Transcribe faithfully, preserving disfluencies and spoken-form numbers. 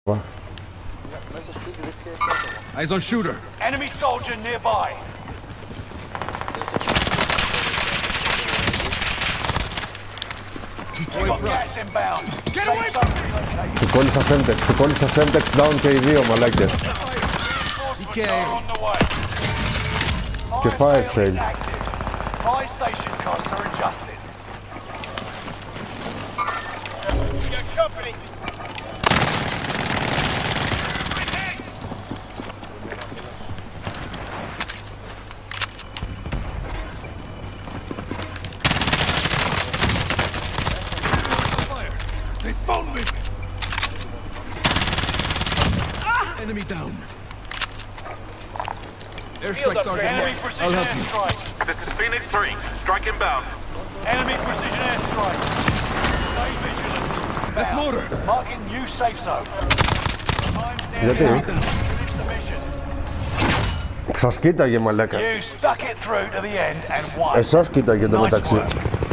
Eyes on shooter. Enemy soldier nearby. You got gas inbound. Get away from me! Σηκώνεις Semtex, σηκώνεις Semtex down και οι δύο μαλάκες. Και fire sale. Buy station costs are adjusted. We got company. They found me! Ah! Enemy down. Airstrike target Enemy marked. precision I'll help you. airstrike. This is Phoenix three. Strike inbound. Enemy precision airstrike. Stay vigilant. That's motor. Marking new safe zone. Time's Γιατί? nearly up. Finish the mission. Σας κοίταγε μαλάκα. You stuck it through to the end and won. Εσάς κοίταγε το Nice μεταξύ. work.